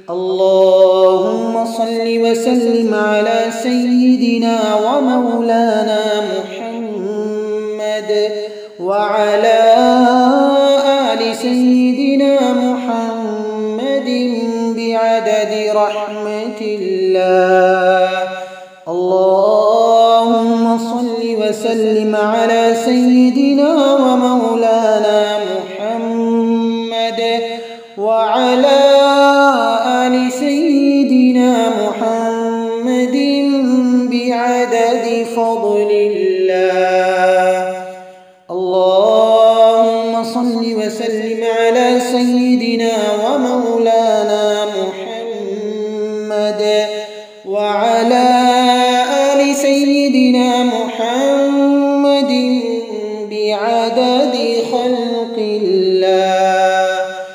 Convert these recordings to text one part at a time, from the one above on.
اللهم صل وسلم على سيدنا ومولانا محمد وعلى آل سيدنا محمد بعدد رحمة الله. اللهم صل وسلم على سيدنا ومولانا محمد وعلى آل سيدنا محمد بعدد فضل الله. اللهم صل وسلم على سيدنا ومولانا محمد وعلى آل سيدنا محمد بعدد خلق الله.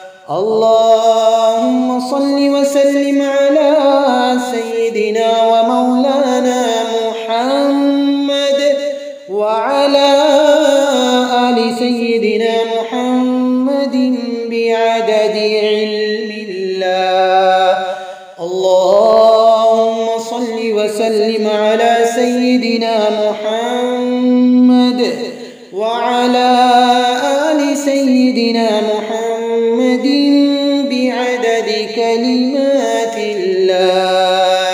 اللهم صل وسلم على سيدنا ومولانا محمد وعلى آل سيدنا محمد بعدد علم الله. اللهم صل وسلم على سيدنا محمد وعلى آل سيدنا محمد بعدد كلمات الله.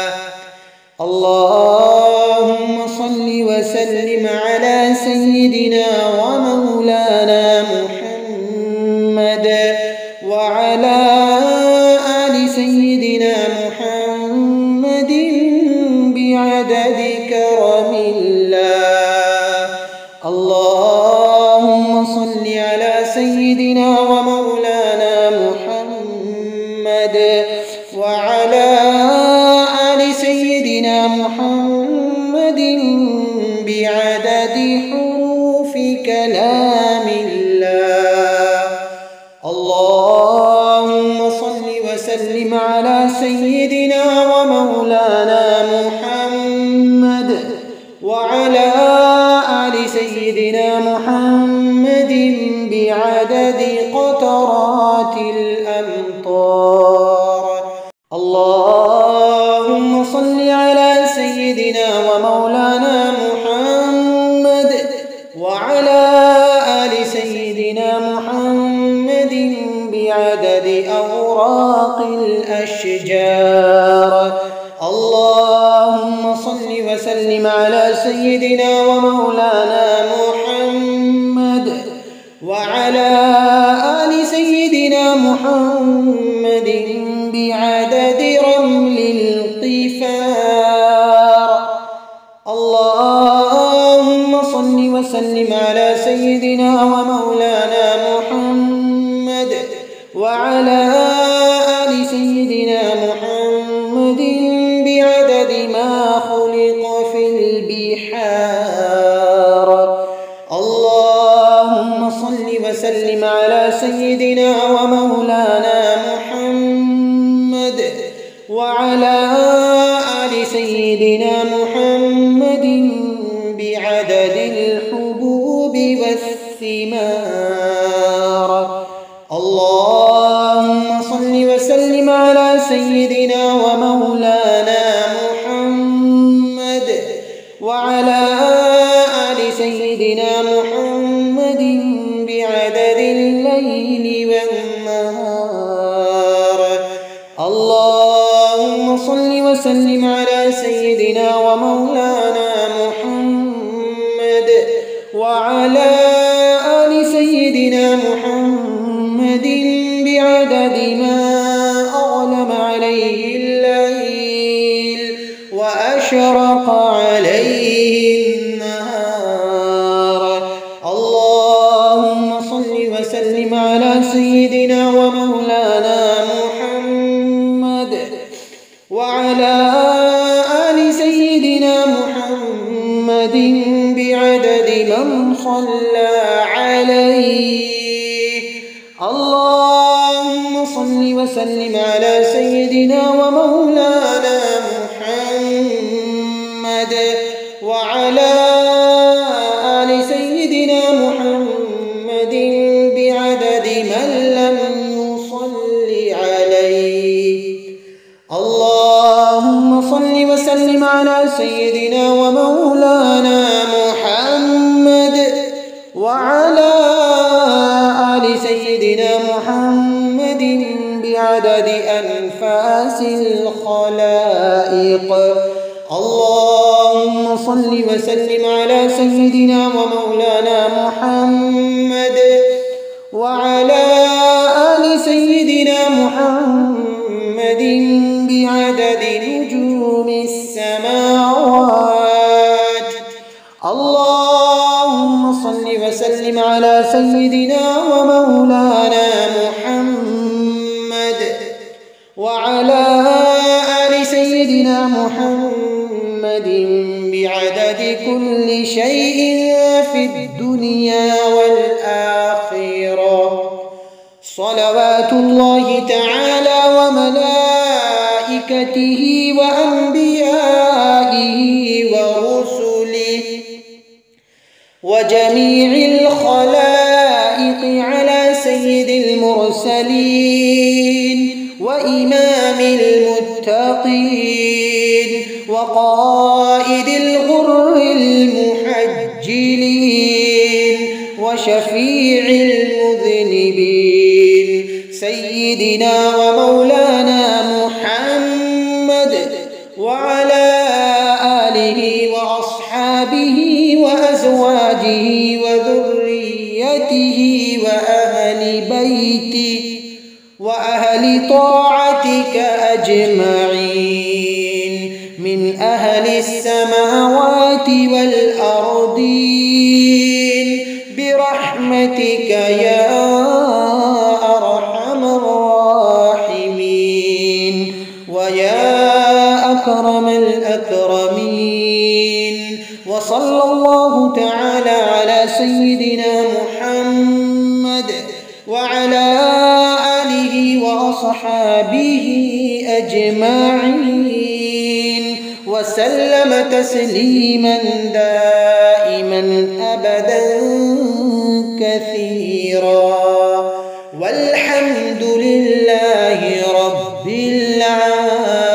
اللهم صل وسلم على سيدنا ومولانا محمد وعلى آل سيدنا محمد بعدد كرم الله. اللهم صل على سيدنا ومولانا محمد وعلى آل سيدنا محمد بعدد حروف كلام الله. اللهم صل وسلم على سيدنا ومولانا محمد وعلى آل سيدنا محمد بعدد قطرات الأمطار. اللهم صل على سيدنا ومولانا محمد وعلى آل سيدنا محمد بعدد أوراق الأشجار. اللهم صل وسلم على سيدنا ومولانا محمد وعلى آل سيدنا محمد بعدد رمل القفار. اللهم صل وسلم على سيدنا ومولانا محمد وعلى آل سيدنا محمد بعدد ما خلق في البحار. اللهم صل وسلم على سيدنا ومولانا محمد وعلى آل سيدنا محمد بعدد الحبوب والثمار. اللهم صل وسلم على سيدنا ومولانا محمد وعلى آل سيدنا محمد بعدد الليل والنهار. اللهم صل وسلم على سيدنا ومولانا محمد وعلى آل سيدنا محمد بعدد ما أظلم عليه الليل وأشرق عليه النهار. اللهم صل وسلم على سيدنا ومولانا محمد وعلى آل سيدنا محمد بعدد من صلى عليه. اللهم صل وسلم على سيدنا ومولانا محمد وعلى آل سيدنا محمد بعدد من لم يصل عليه. اللهم صل وسلم على سيدنا ومولانا محمد وعلى آل سيدنا محمد بعدد أنفاس الخلائق. اللهم صل وسلم على سيدنا ومولانا محمد وعلى آل سيدنا محمد بعدد نجوم السماوات. اللهم صل وسلم على سيدنا ومولانا محمد وعلى آل سيدنا محمد بعدد كل شيء في الدنيا والآخرة. صلوات الله تعالى وملائكته وأنبيائه ورسله وجميع الخلائق على سيد المرسلين وإمام المتقين وقائد الغر المحجلين وشفيع المذنبين سيدنا ومولانا محمد وعلى آله وأصحابه وأزواجه وذريته وأهل بيته وأهل طاعتك أجمعين من أهل السماوات والأرضين برحمتك يا أرحم الراحمين ويا أكرم الأكرمين. وصلى الله تعالى على سيدنا محمد وعلى آله وأصحابه أجمعين وسلم تسليما دائما أبدا كثيرا والحمد لله رب العالمين.